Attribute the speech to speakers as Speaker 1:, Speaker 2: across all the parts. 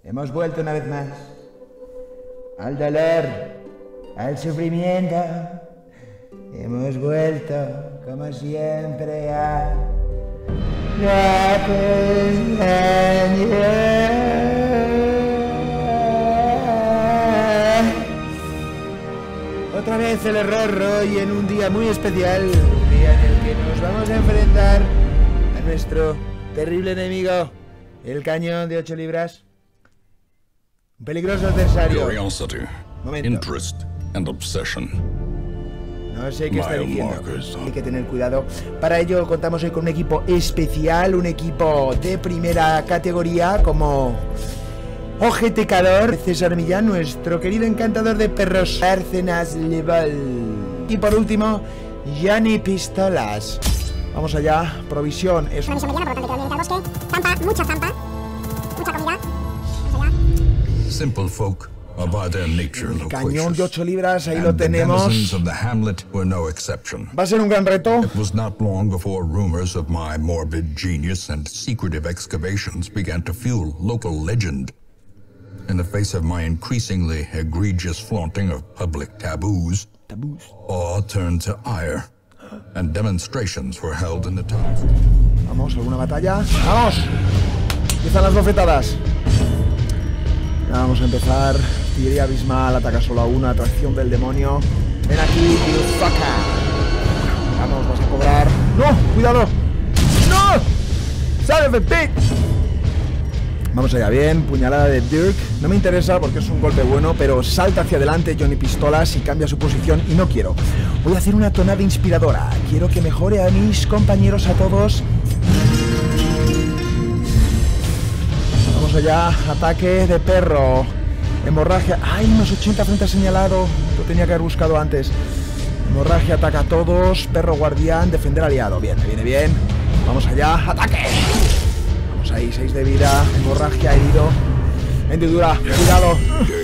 Speaker 1: Hemos vuelto una vez más al dolor, al sufrimiento. Hemos vuelto, como siempre, a la Otra vez el error hoy en un día muy especial, un día en el que nos vamos a enfrentar a nuestro terrible enemigo, el cañón de 8 libras. Un peligroso adversario.
Speaker 2: Curiosity, interest and obsession.
Speaker 1: No sé qué está diciendo. Hay que tener cuidado. Para ello contamos hoy con un equipo especial, un equipo de primera categoría como Ojete Calor, César Millán, nuestro querido encantador de perros, Bárcenas Leval. Y por último, Johnny Pistolas. Vamos allá, provisión. Es
Speaker 3: una misión mediana, por lo tanto hay que ir al bosque. Zampa, mucha comida. Vamos allá.
Speaker 2: Simple folk are by their nature
Speaker 1: el cañón de 8 libras, ahí
Speaker 2: and
Speaker 1: lo tenemos.
Speaker 2: The denizens of the hamlet were no exception.
Speaker 1: Va a ser un gran reto.
Speaker 2: It was not long before rumors of my morbid genius and secretive excavations began to fuel local legend. In the face of my increasingly egregious flaunting of public taboos, awe turned to ire, and demonstrations were held in the towns.
Speaker 1: Vamos, ¿alguna batalla? ¡Vamos! Empiezan las bofetadas. Ya vamos a empezar. Artillería abismal, ataca solo a una, atracción del demonio. Ven aquí, you fucker. Vamos, vas a cobrar. ¡No! ¡Cuidado! ¡No! ¡Sale of a bitch! Vamos allá, bien, puñalada de Dirk. No me interesa porque es un golpe bueno, pero salta hacia adelante Johnny Pistolas y cambia su posición y no quiero. Voy a hacer una tonada inspiradora. Quiero que mejore a mis compañeros, a todos. Vamos allá, ataque de perro. Hemorragia. ¡Ay, unos 80 frente al señalado! Lo tenía que haber buscado antes. Hemorragia, ataca a todos. Perro guardián, defender aliado. Bien, me viene bien. Vamos allá, ataque. Ahí, 6 de vida, hemorragia, herido. Hendidura, cuidado.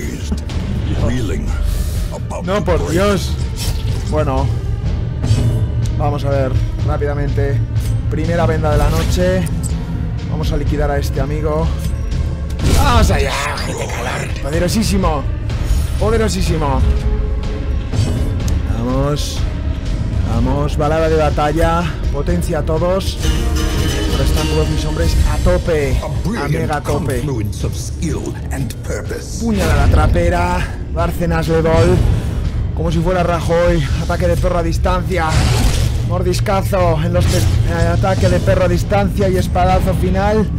Speaker 1: No, por Dios. Bueno, vamos a ver rápidamente. Primera venda de la noche. Vamos a liquidar a este amigo. ¡Vamos allá! Poderosísimo. Poderosísimo. Vamos. Vamos, balada de batalla. Potencia a todos. Están todos mis hombres a tope, a mega tope. Puñal a la trapera, Bárcenas Leval, como si fuera Rajoy. Ataque de perro a distancia, mordiscazo en los ataque de perro a distancia y espadazo final.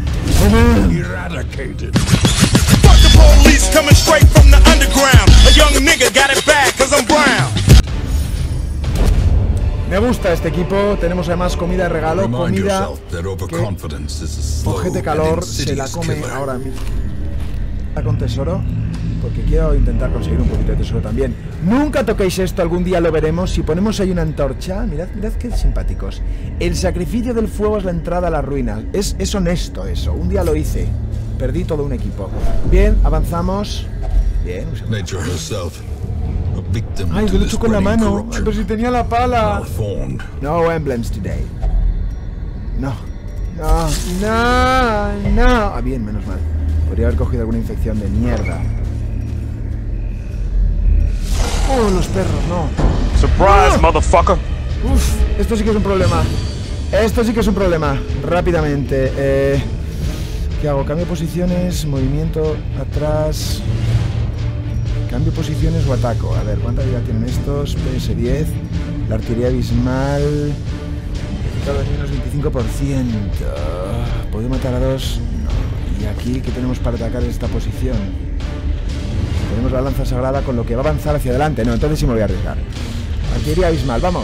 Speaker 1: Me gusta este equipo, tenemos además comida de regalo, comida que Ojete Calor se la come ahora mismo. Con tesoro, porque quiero intentar conseguir un poquito de tesoro también. Nunca toquéis esto, algún día lo veremos. Si ponemos ahí una antorcha, mirad qué simpáticos. El sacrificio del fuego es la entrada a la ruina. Es honesto eso, un día lo hice. Perdí todo un equipo. Bien, avanzamos. Bien, un segundo. Ay, lo he hecho con la mano. Ay, pero si tenía la pala. No emblems today. No. No. No. No. Ah, bien, menos mal. Podría haber cogido alguna infección de mierda. Oh, los perros, no.
Speaker 4: Surprise, motherfucker.
Speaker 1: Uf, esto sí que es un problema. Esto sí que es un problema. Rápidamente. ¿Qué hago? Cambio posiciones, movimiento atrás. Cambio posiciones o ataco. A ver, ¿cuánta vida tienen estos? PS10. La artillería abismal. Menos 25%. ¿Puedo matar a 2? No. ¿Y aquí qué tenemos para atacar en esta posición? Tenemos la lanza sagrada con lo que va a avanzar hacia adelante. No, entonces sí me voy a arriesgar. Artillería abismal, vamos.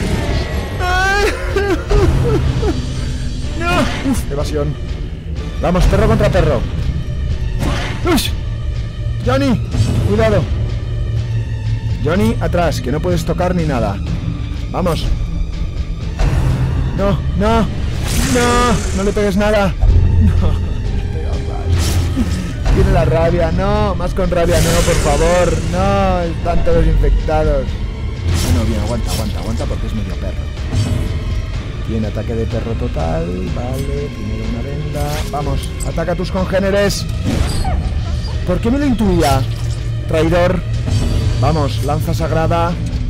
Speaker 1: No. Uf, evasión. Vamos, perro contra perro. ¡Ush! Johnny, cuidado. Johnny, atrás, que no puedes tocar ni nada. Vamos. No, no. No, no le pegues nada. No, tiene la rabia, no. Más con rabia, no, por favor. No, están todos infectados. Bueno, bien, aguanta porque es medio perro. Tiene ataque de perro total. Vale, primero una venda. Vamos, ataca a tus congéneres. ¿Por qué me lo intuía? Traidor. Vamos, lanza sagrada.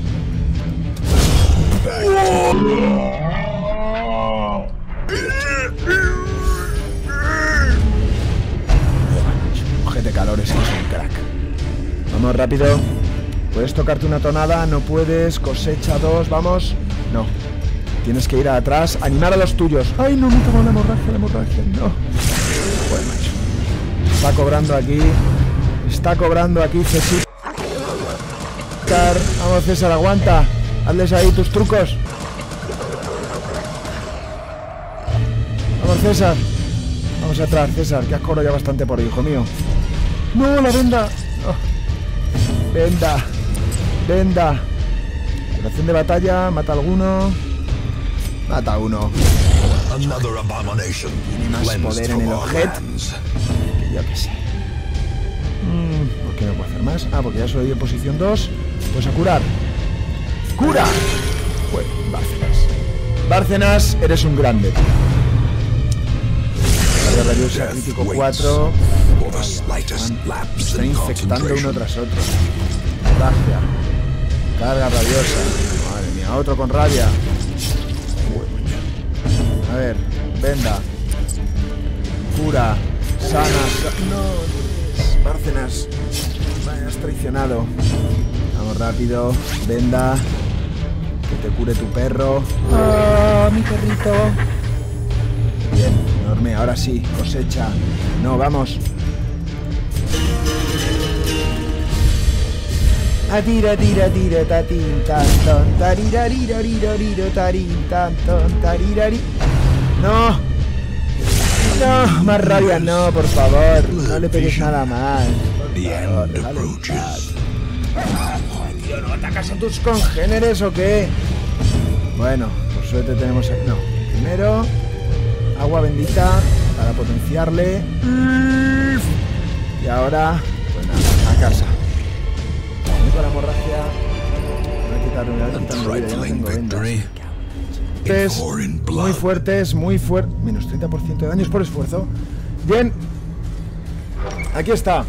Speaker 1: Ojete calores, que es un crack. Vamos, rápido. Puedes tocarte una tonada, no puedes. Cosecha 2, vamos. No. Tienes que ir atrás, animar a los tuyos. Ay, no, me tomo la hemorragia, no. Bueno, macho. Está cobrando aquí César. Vamos, César, aguanta. Hazles ahí tus trucos. Vamos, César. Vamos atrás, César, que has cobrado ya bastante por hijo mío. No, la venda. Oh. Venda. Oración de batalla, mata a alguno. Mata a uno. Tiene más poder en el objeto que yo que sé. ¿Por qué no puedo hacer más? Ah, porque ya soy en posición 2. Pues a curar. ¡Cura! Bueno, Bárcenas, eres un grande. Carga radiosa, crítico 4. Están infectando uno tras otro. Ragia. Carga radiosa. Madre mía, otro con rabia. A ver, venda. Cura. Sana. No, Bárcenas. Me has traicionado. Vamos rápido. Venda. Que te cure tu perro. ¡Ah, mi perrito! Bien, enorme. Ahora sí, cosecha. No, vamos. Atira, tatin, tan, ton, tarirariririro, tarin, tan, ton, tarirari. No. No, más rabia no, por favor. No le pegues nada más. Por favor, tío, ¿no atacas a tus congéneres o qué? Bueno, por suerte tenemos aquí. No, primero agua bendita para potenciarle. Y ahora, pues nada, a casa. Con la hemorragia. Voy a quitarle una vez, ya no tengo vendas. Es muy fuertes, muy fuerte. Menos 30% de daños por esfuerzo. Bien. Aquí está.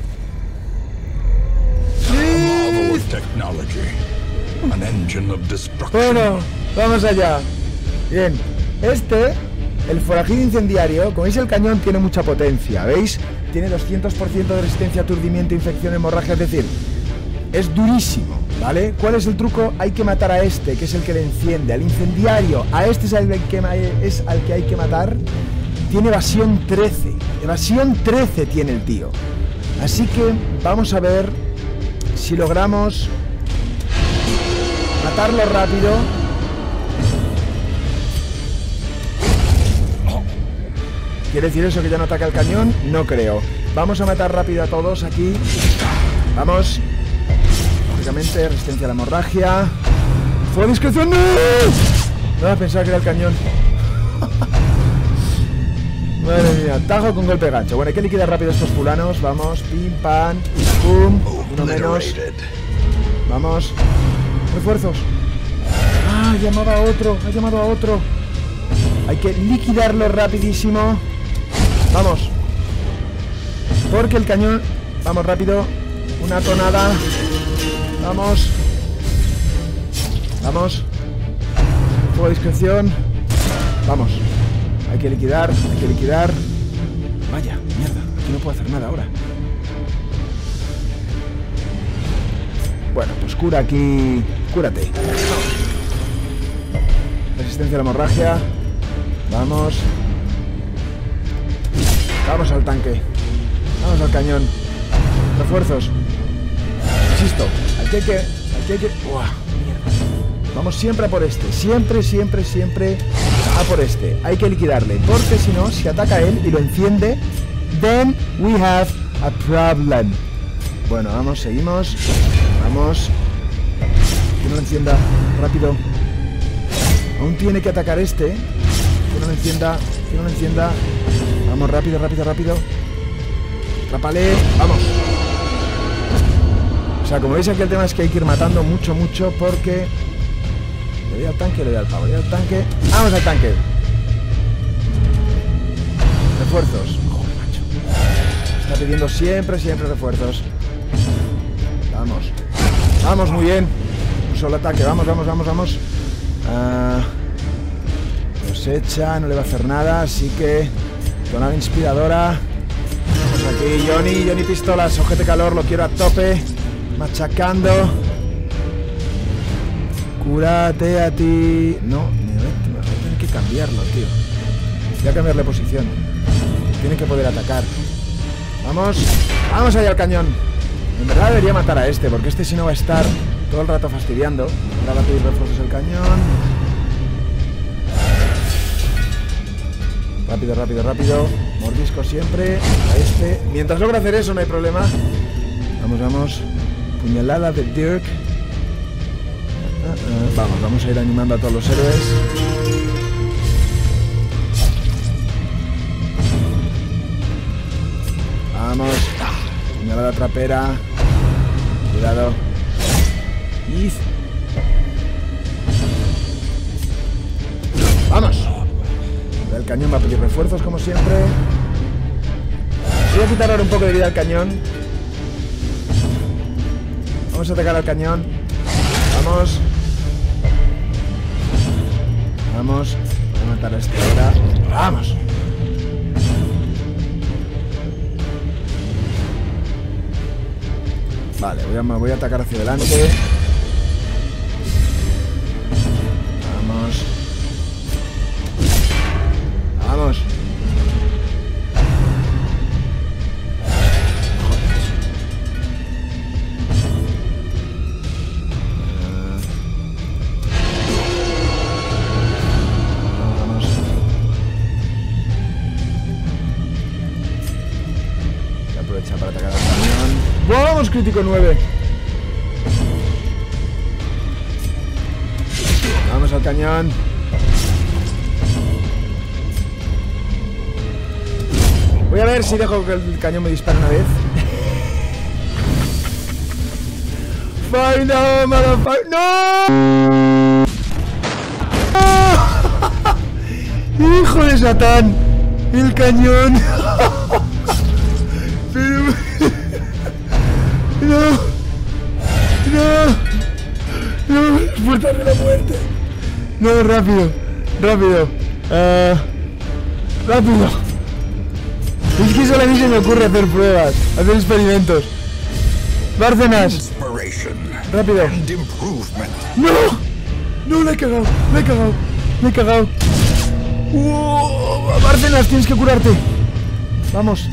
Speaker 1: Bueno, vamos allá. Bien. El forajido incendiario, como veis el cañón tiene mucha potencia, ¿veis? Tiene 200% de resistencia a aturdimiento, infección, hemorragia, es decir, es durísimo, ¿vale? ¿Cuál es el truco? Hay que matar a este, que es el que le enciende, al incendiario. A este es al que hay que matar. Tiene evasión 13. Evasión 13 tiene el tío. Así que vamos a ver si logramos matarlo rápido. ¿Quiere decir eso que ya no ataca el cañón? No creo. Vamos a matar rápido a todos aquí. Vamos. Lógicamente, resistencia a la hemorragia. ¡Fuego de discreción! ¡No! No a pensar que era el cañón. Madre mía, tajo con golpe gancho. Bueno, hay que liquidar rápido estos fulanos. Vamos, pim, pam, pum. Uno menos. Vamos. Refuerzos. Ah, ha llamado a otro. Hay que liquidarlo rapidísimo. Vamos. Porque el cañón... Vamos rápido. Una tonada. Vamos. Fuego de discreción. Vamos. Hay que liquidar. Vaya, mierda. Aquí no puedo hacer nada ahora. Bueno, pues cura aquí. Cúrate. Resistencia a la hemorragia. Vamos. Vamos al tanque. Vamos al cañón. Refuerzos. Insisto. Aquí hay que... ¡Uah! Mierda. Vamos siempre a por este. Siempre a por este. Hay que liquidarle. Porque si no, si ataca él y lo enciende, then we have a problem. Bueno, vamos, seguimos. Vamos. Que no lo encienda. Rápido. Aún tiene que atacar este. Que no lo encienda. Vamos, rápido. Atrápale. Vamos. O sea, como veis aquí el tema es que hay que ir matando mucho porque... Le doy al tanque, le doy al pavo, le doy al tanque. Vamos al tanque. Refuerzos. Joder, macho. Está pidiendo siempre refuerzos. Vamos. Vamos, muy bien. Un solo ataque, vamos. Cosecha, no le va a hacer nada, así que... Tonada inspiradora. Vamos aquí, Johnny pistolas, ojete calor, lo quiero a tope. Machacando. Cúrate a ti. No, me voy a tener que cambiarlo, tío. Voy a cambiarle posición. Tiene que poder atacar. Vamos allá al cañón. En verdad debería matar a este, porque este si no va a estar todo el rato fastidiando. Ahora va a pedir refuerzos el cañón. Rápido. Mordisco siempre a este. Mientras logra hacer eso no hay problema. Vamos. Puñalada de Dirk. Vamos a ir animando a todos los héroes. Vamos. Puñalada trapera. Cuidado. Vamos. El cañón va a pedir refuerzos como siempre. Voy a quitar ahora un poco de vida al cañón. Vamos a atacar al cañón. Vamos. Voy a matar a este ahora. Vamos. Vale, voy a atacar hacia adelante. Vamos. Voy a aprovechar para atacar al camión. ¡Vamos! Crítico 9. Vamos al cañón. Voy a ver si dejo que el cañón me dispare una vez. ¡Fine, no, motherfucker! ¡No! ¡Hijo de Satán! ¡El cañón! Pero... ¡No! ¡Puertas de la muerte! No, rápido. ¡Rápido! Es que solo a mí se me ocurre hacer pruebas, hacer experimentos. Bárcenas. Rápido. No, le he cagado. Bárcenas, tienes que curarte. Vamos,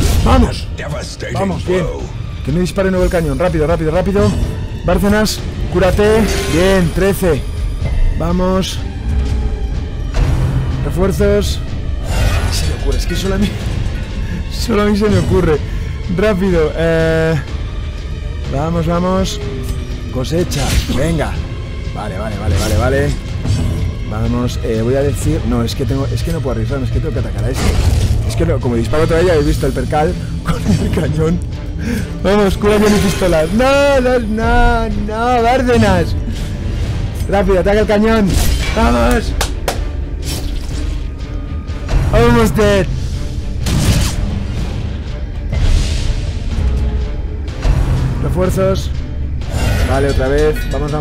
Speaker 1: bien. Que no dispare nuevo el cañón. Rápido. Bárcenas, cúrate. Bien, 13. Vamos. Refuerzos. Se me ocurre, es que solo a mí se me ocurre. Rápido. Vamos. Cosecha. Venga. Vale. Vamos. Voy a decir... No, es que no puedo arriesgarme. Es que tengo que atacar a este. Es que no, como disparo todavía, habéis visto el percal con el cañón. Vamos, cura Johnny pistolas. No, Bárcenas. Rápido, ataca el cañón. Vamos. Almost dead. Refuerzos. Vale, otra vez. Vamos.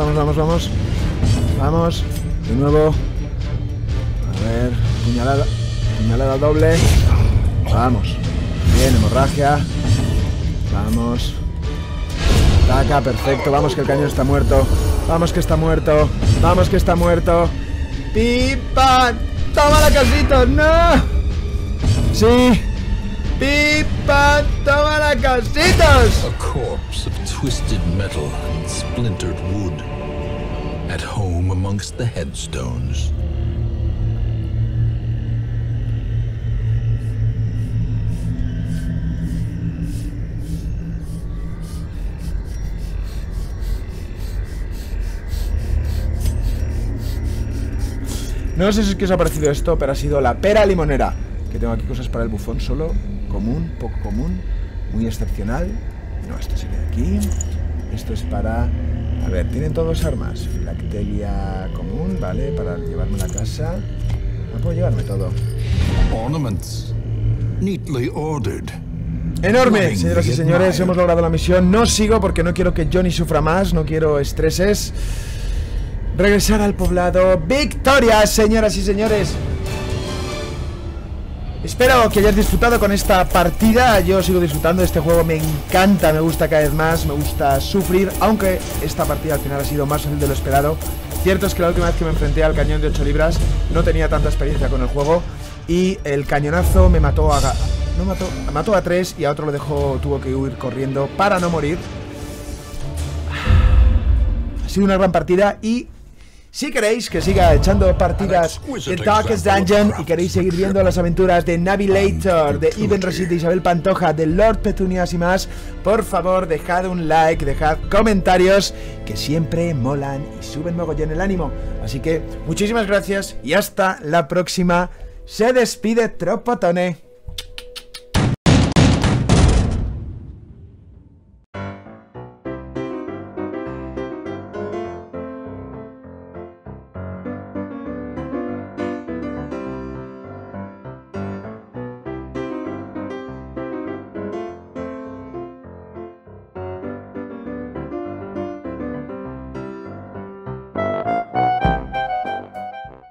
Speaker 1: Vamos. De nuevo. A ver. Puñalada doble. Vamos. Bien, hemorragia. Vamos. Ataca, perfecto. Vamos que el cañón está muerto. Vamos que está muerto. ¡Pipa! ¡Toma la casita! ¡No! ¡Sí! ¡Pipa! ¡Toma la casitas!
Speaker 2: A corpse of twisted metal and splintered wood, at home amongst the headstones.
Speaker 1: No sé si es que os ha parecido esto, pero ha sido la pera limonera. Que tengo aquí cosas para el bufón solo. Común, poco común, muy excepcional. No, esto se queda aquí. Esto es para... A ver, tienen todos armas. Filactelia común, vale, para llevarme a la casa. No puedo llevarme todo.
Speaker 2: Ornaments, neatly ordered.
Speaker 1: Enorme, señoras y señores, hemos logrado la misión. No sigo porque no quiero que Johnny sufra más, no quiero estreses. Regresar al poblado. ¡Victoria, señoras y señores! Espero que hayáis disfrutado con esta partida. Yo sigo disfrutando de este juego, me encanta, me gusta cada vez más, me gusta sufrir, aunque esta partida al final ha sido más fácil de lo esperado. Cierto es que la última vez que me enfrenté al cañón de 8 libras no tenía tanta experiencia con el juego y el cañonazo me mató a... mató a 3 y a otro lo dejó, tuvo que huir corriendo para no morir. Ha sido una gran partida y... si queréis que siga echando partidas de Darkest Dungeon y queréis seguir viendo las aventuras de Navigator, de Even Resid, de Isabel Pantoja, de Lord Petunias y más, por favor dejad un like, dejad comentarios que siempre molan y suben mogollón el ánimo. Así que muchísimas gracias y hasta la próxima. Se despide Tropotone.